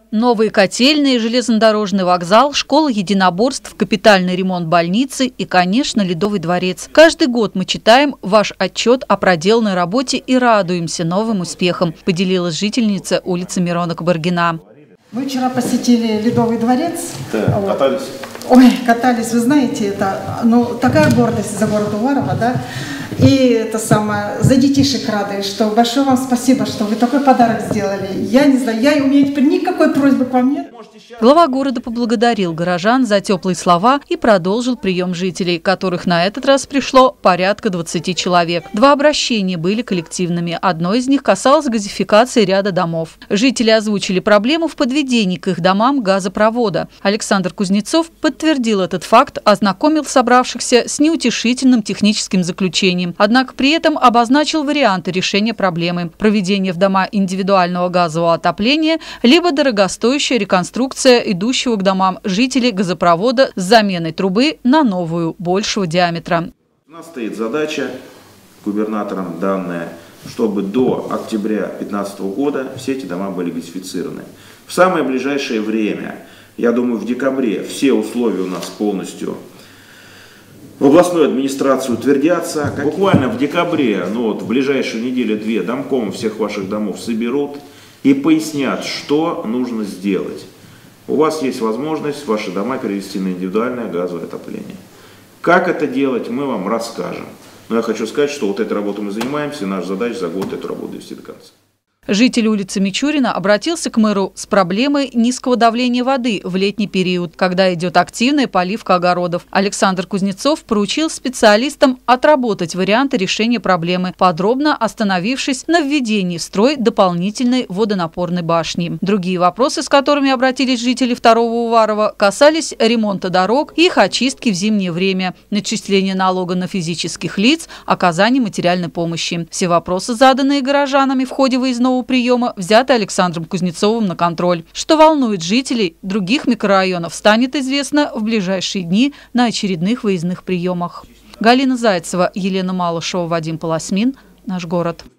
Новые котельные, железнодорожный вокзал, школа единоборств, капитальный ремонт больницы и, конечно, Ледовый дворец. Каждый год мы читаем ваш отчет о проделанной работе и радуемся новым успехам, поделилась жительница улицы Мирона Кабаргина. Мы вчера посетили Ледовый дворец. Да, вот. Катались? Ой, катались, вы знаете, это такая гордость за город Уварово, да? И это самое, за детишек рады, что большое вам спасибо, что вы такой подарок сделали. Я не знаю, у меня теперь никакой просьбы к вам нет. Глава города поблагодарил горожан за теплые слова и продолжил прием жителей, которых на этот раз пришло порядка 20 человек. 2 обращения были коллективными. Одно из них касалось газификации ряда домов. Жители озвучили проблему в подведении к их домам газопровода. Александр Кузнецов подтвердил этот факт, ознакомил собравшихся с неутешительным техническим заключением. Однако при этом обозначил варианты решения проблемы: проведение в дома индивидуального газового отопления, либо дорогостоящая реконструкция идущего к домам жителей газопровода с заменой трубы на новую, большего диаметра. У нас стоит задача губернатором данная, чтобы до октября 2015 года все эти дома были газифицированы. В самое ближайшее время, я думаю, в декабре все условия у нас полностью в областной администрации утвердятся. Буквально в декабре, в ближайшую неделю-две, домком всех ваших домов соберут и пояснят, что нужно сделать. У вас есть возможность ваши дома перевести на индивидуальное газовое отопление. Как это делать, мы вам расскажем. Но я хочу сказать, что вот этой работой мы занимаемся, и наша задача за год эту работу довести до конца. Житель улицы Мичурина обратился к мэру с проблемой низкого давления воды в летний период, когда идет активная поливка огородов. Александр Кузнецов поручил специалистам отработать варианты решения проблемы, подробно остановившись на введении в строй дополнительной водонапорной башни. Другие вопросы, с которыми обратились жители Второго Уварова, касались ремонта дорог и их очистки в зимнее время, начисления налога на физических лиц, оказания материальной помощи. Все вопросы, заданные горожанами в ходе выездного приема, взяты Александром Кузнецовым на контроль. Что волнует жителей других микрорайонов, станет известно в ближайшие дни на очередных выездных приемах. Галина Зайцева, Елена Малышева, Вадим Полосмин. Наш город.